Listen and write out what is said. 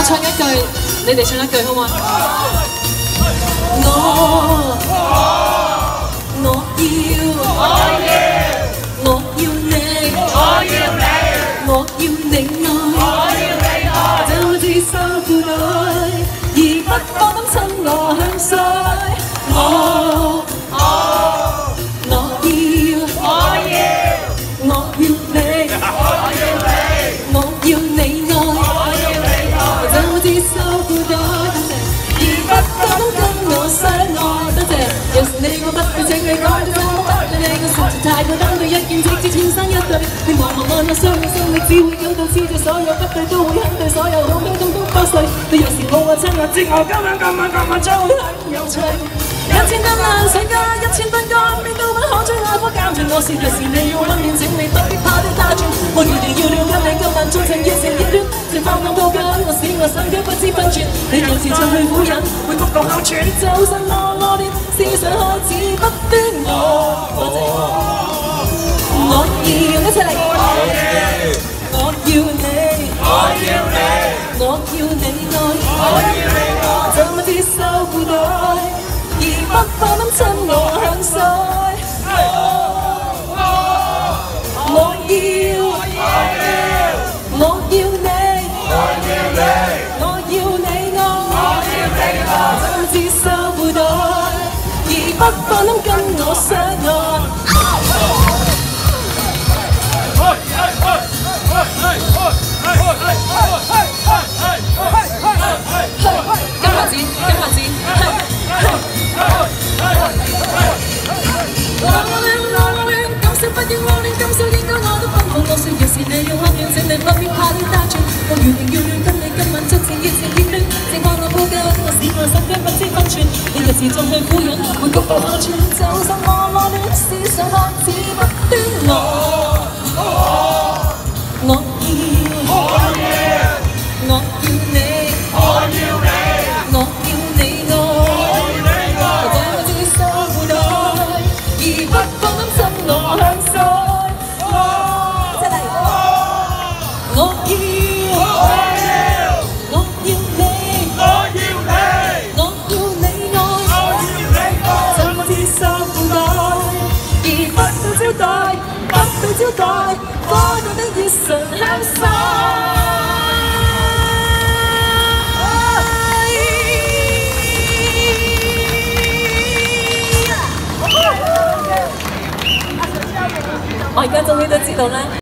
唱一句，你哋唱一句好嘛？收負累，而不放膽親我向衰。我要你，我要你愛，就好似收負累，而不放膽跟我相愛。多謝，有時你我不對，請你改對，我不對你，我實在太過登對，一見直至天生一對。你望我相愛生命只會感到黐住，所有不對都會肯對，所有好多都不碎。你有時抱我親我知我今晚將會很有趣。1000斤爛水加1000分乾面都不可將愛火監住我是，有時你要溫暖請你不必怕的打轉。我預定要了跟你今晚縱情熱情熱戀，情況咁抱緊我使我心卻不知分寸。你有時就去苦忍，會谷到哮喘，就信我惡劣思想開始不端我要一齊嚟，我要你，我要你愛，就好似收負累，而不放膽親我向衰。我要你，我要你愛，就好似收負累，而不放膽跟我相愛。不必怕的打轉，我預定要戀跟你今晚盡情熱情熱戀，情況我抱緊我使我心卻不知分寸，你有時仲去苦忍，會谷到哮喘，就信我愛戀思想開始不端我要你，愛，就好似收負累，而不放膽親我向衰。不被招待，花朵的熱唇香腮。我而家終於都知道啦。